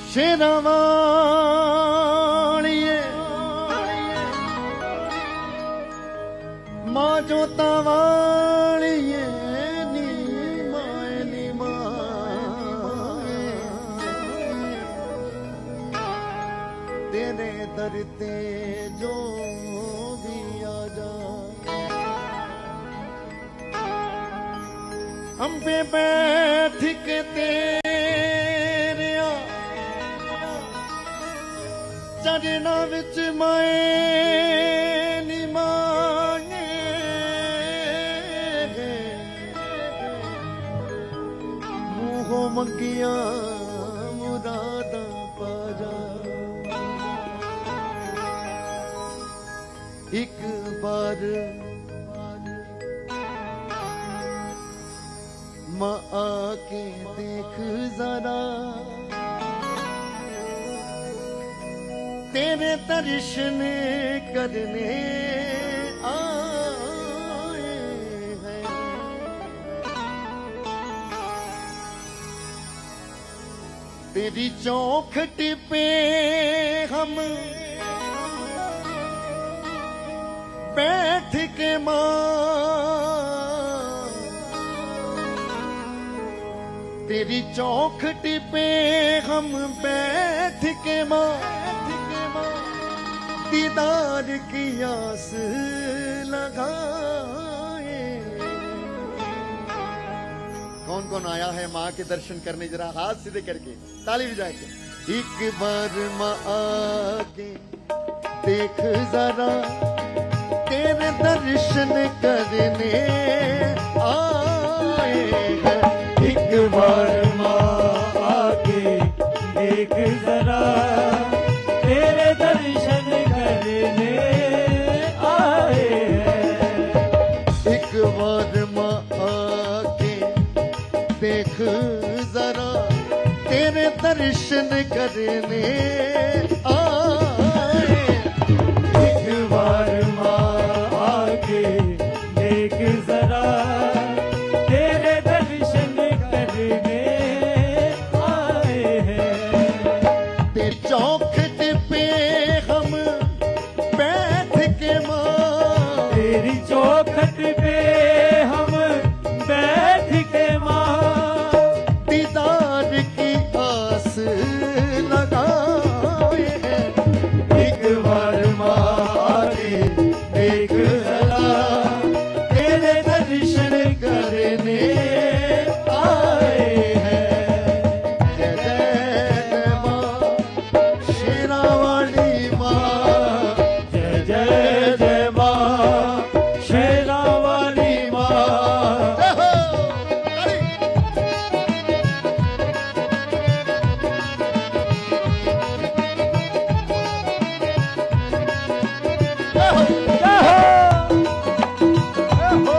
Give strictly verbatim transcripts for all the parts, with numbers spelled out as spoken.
शेरावालिए माँ जोता वालिए नी माए नी माए तेरे दर ते जो भी आ जाए हम पे बैठ के तेरे चरना विच माए नी मांगे मुँहों मंगिया मुरादा पा जा एक बार माँ आके देख जरा तेरे दर्शन करने आए हैं तेरी चौखट पे हम बैठ के माँ तेरी चौखट पे हम बैठ के माँ दीदार की आस लगाए। कौन कौन आया है माँ के दर्शन करने? जरा हाथ सीधे करके ताली बजा के एक बार माँ आके देख जरा तेरे दर्शन करने आए हैं। एक बार माँ आके देख जरा तेरे दर्शन करने आए हैं। एक बार माँ आके देख जरा तेरे दर्शन करने आए। एक बार माँ आके देख जरा तेरे दर्शन करने आए हैं। तेरे चौखट पे हम बैठ के माँ तेरी चौखट पे हम बैठ के माँ दीदार की आस लगाए हैं। एक बार माँ आके देख जरा तेरे दर्शन करने आए हैं। जय जय माँ शेरावाली माँ जय जय जय माँ शेरावाली माँ। जय हो। जय हो। जय हो।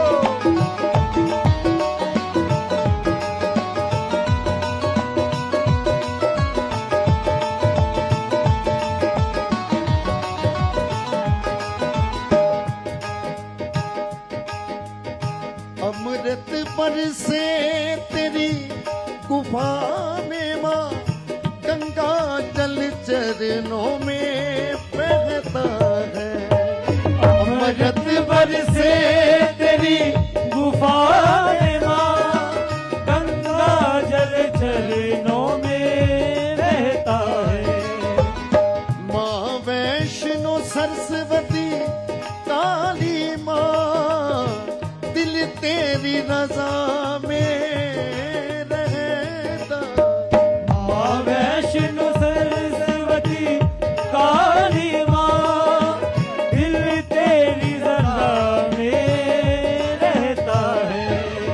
अमृत पर से तेरी गुफा में माँ गंगा जल चरणों में बहता है। अमृत बरसे तेरी गुफा में माँ गंगा जल चरणों में रहता है। माँ वैष्णो सरस्वती काली माँ दिल तेरी रजा में रहता। माँ वैष्णो सरस्वती काली माँ दिल तेरी रजा में रहता है।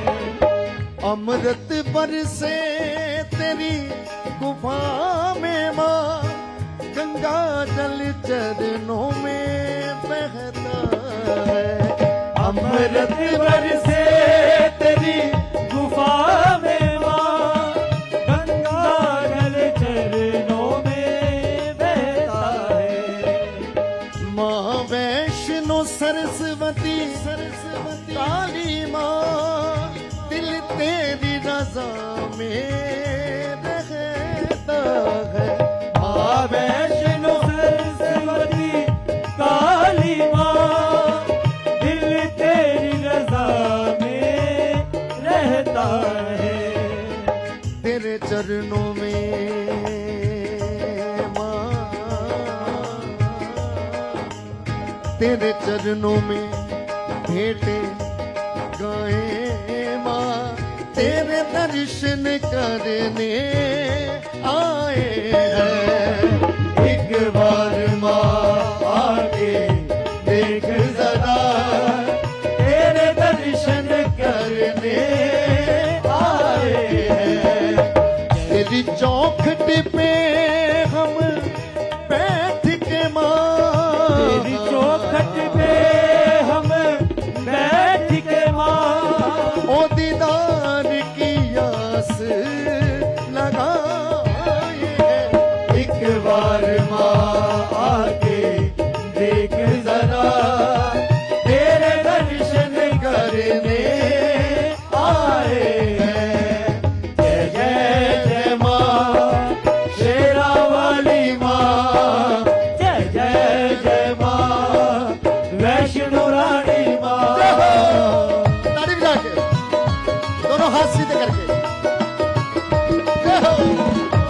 अमृत बरसे तेरी गुफा में माँ गंगा जल चरणों में बहता है। अमृत बरसे तेरी गुफा में माँ गंगा जल चरणों में बहता है। माँ वैष्णो सरस्वती सरस्वती काली माँ दिल तेरी रजा में रहता है। चरणों में माँ, तेरे चरणों में भेंटे गाए माँ, तेरे दर्शन करने आए हैं। एक बार माँ आके देख जरा, तेरे दर्शन करने आए हैं। तेरी चौखट पे हम बैठ के माँ, तेरी चौखट पे हम बैठ के माँ, ओ दीदार की आस लगाए हैं। एक बार माँ आके देख जरा, तेरे दर्शन करने आए हैं। जय जय जय माँ शेरा वाली माँ, जय जय जय माँ वैष्णो रानी माँ। ताड़ी बजा के दोनों हाथ सीधे करके जय हो।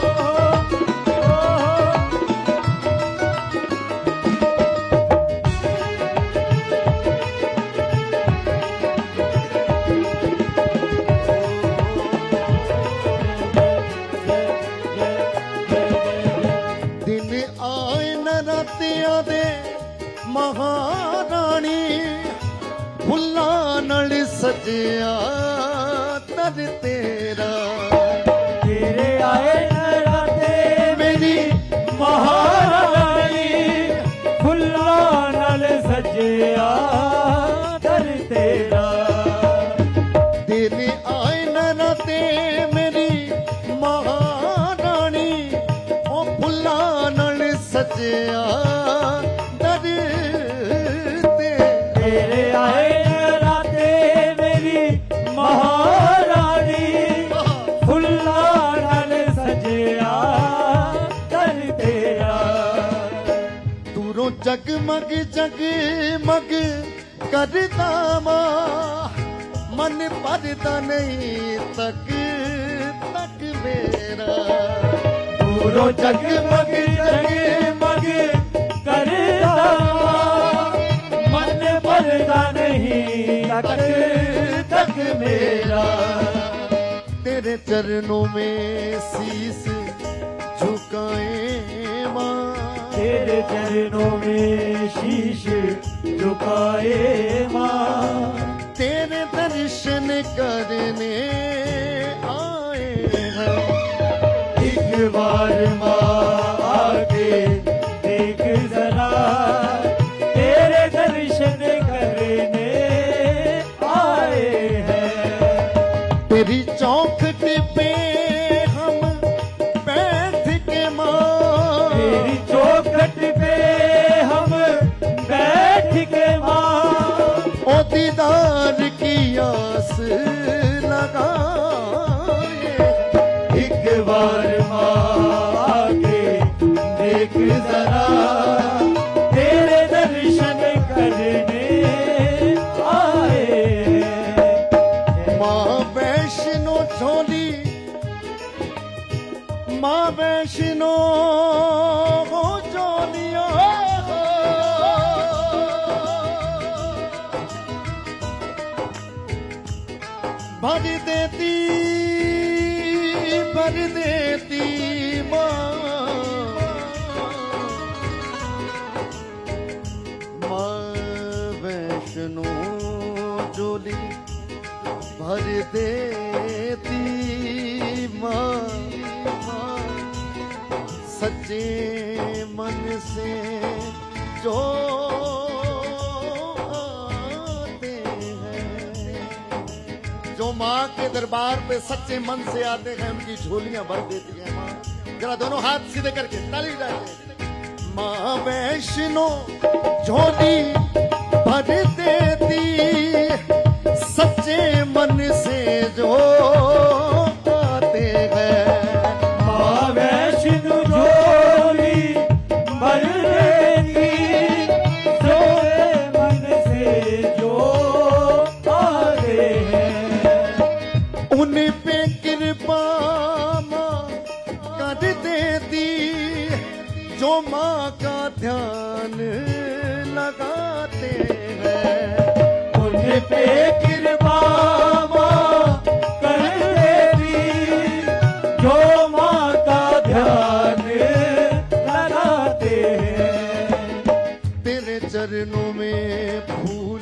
दिन आए नरातियां दे महारानी, फुल्लां नाल सजिया तर तेरा। तेरे आए नराते मेरी महारानी, फुल्लां नाल सजिया दर तेरा। दिन आए नराते मेरी महारानी, ओ फुल्लां नाल सजिया दर तेरा। तेरे आए नराते मेरी महारानी, फुल्लां नाल सजिया दर तेरा। दूरों जगमग जगमग करता माँ, मन भरता नहीं तक तक मेरा। दूरों जगमग जगमग करता माँ, मन भरता नहीं तक तक मेरा। तेरे चरणों में शीस झुकाए माँ, तेरे चरणों में शीश झुकाए माँ, तेरे दर्शन करने आए हैं। एक बार माँ आके देख जरा, तेरे दर्शन करने आए हैं। तेरी चौखट पे हम बैठ के माँ, तेरी चौखट पे हम बैठ के माँ, ओ दीदार की आस लगाए। एक बार माँ आके देख जरा, तेरे दर्शन करने आए हैं। माँ वैष्णो झोली, माँ वैष्णो झोलिया, भर देती भर देती माँ, माँ वैष्णो झोली भर देती माँ, माँ सच्चे मन से जो आते हैं, जो माँ के दरबार पे सच्चे मन से आते हैं, उनकी झोलियां भर देती हैं माँ। जरा दोनों हाथ सीधे करके ताली बजाइए। माँ वैष्णो झोली भर देती, सच्चे मन से जो आते हैं। माँ वैष्णो झोली भर देती, सोए मन से जो आते हैं। उन पे कृपा माँ जो माँ का ध्यान लगाते हैं उन पे कृपा माँ कर देती, जो माँ का ध्यान लगाते हैं। तेरे चरणों में फूल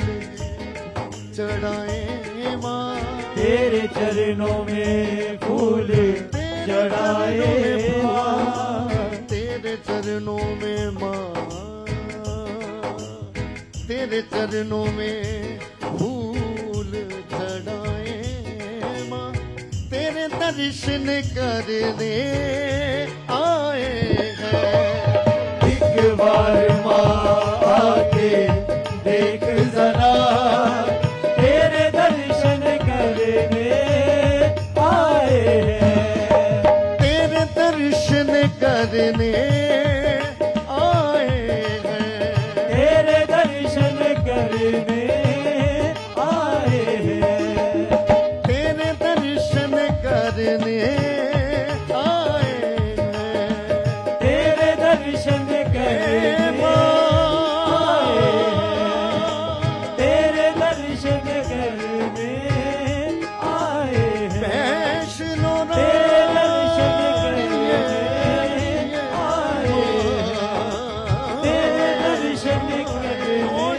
चढ़ाए माँ, तेरे चरणों में फूल चढ़ाए माँ, तेरे चरणों में माँ, तेरे चरणों में फूल चढ़ाए माँ, तेरे दर्शन करने आए हैं। एक बार माँ आके देख जरा, तेरे दर्शन करने आए हैं। तेरे दर्शन करने आए हैं। तेरे दर्शन करने आए हैं। तेरे दर्शन करने आए हैं। तेरे दर्शन करने आए हैं। तेरे दर्शन करने आए हैं। वैष्णो तेरे दर्शन करने आए हैं। तेरे दर्शन करने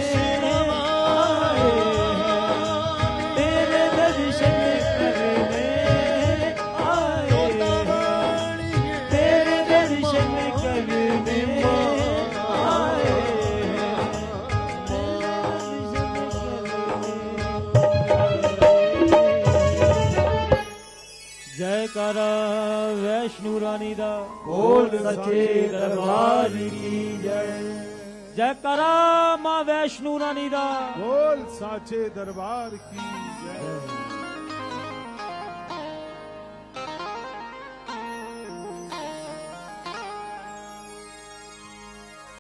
आए हैं। तेरे दर्शन करने आए हैं। तेरे दर्शन करने आए हैं। जयकारा वैष्णो रानी दा, बोल सच्चे दरबार की जय। जयकारा माँ वैष्णो रानी दा, बोल साचे दरबार की जय।